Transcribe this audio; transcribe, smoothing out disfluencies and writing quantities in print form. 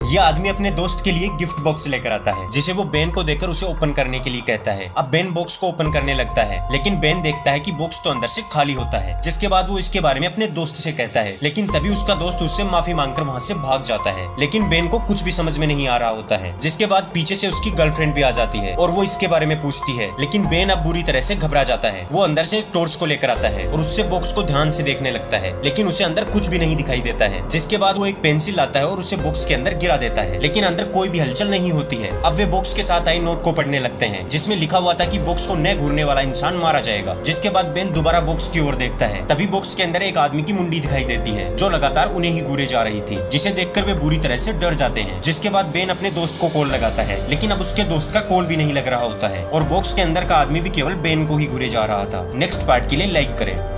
ये आदमी अपने दोस्त के लिए गिफ्ट बॉक्स लेकर आता है, जिसे वो बेन को देकर उसे ओपन करने के लिए कहता है। अब बेन बॉक्स को ओपन करने लगता है, लेकिन बेन देखता है कि बॉक्स तो अंदर से खाली होता है, जिसके बाद वो इसके बारे में अपने दोस्त से कहता है। लेकिन तभी उसका दोस्त उससे माफी मांगकर वहाँ से भाग जाता है। लेकिन बेन को कुछ भी समझ में नहीं आ रहा होता है, जिसके बाद पीछे से उसकी गर्लफ्रेंड भी आ जाती है और वो इसके बारे में पूछती है। लेकिन बेन अब बुरी तरह से घबरा जाता है। वो अंदर से एक टॉर्च को लेकर आता है और उससे बॉक्स को ध्यान से देखने लगता है, लेकिन उसे अंदर कुछ भी नहीं दिखाई देता है। जिसके बाद वो एक पेंसिल लाता है और उसे बॉक्स के अंदर गिरा देता है, लेकिन अंदर कोई भी हलचल नहीं होती है। अब वे बॉक्स के साथ आई नोट को पढ़ने लगते हैं, जिसमें लिखा हुआ था कि बॉक्स को न घूरने वाला इंसान मारा जाएगा। जिसके बाद बेन दोबारा बॉक्स की ओर देखता है, तभी बॉक्स के अंदर एक आदमी की मुंडी दिखाई देती है, जो लगातार उन्हें ही घूरे जा रही थी, जिसे देखकर वे बुरी तरह से डर जाते हैं। जिसके बाद बेन अपने दोस्त को कॉल लगाता है, लेकिन अब उसके दोस्त का कॉल भी नहीं लग रहा होता है और बॉक्स के अंदर का आदमी भी केवल बेन को ही घूरे जा रहा था। नेक्स्ट पार्ट के लिए लाइक करें।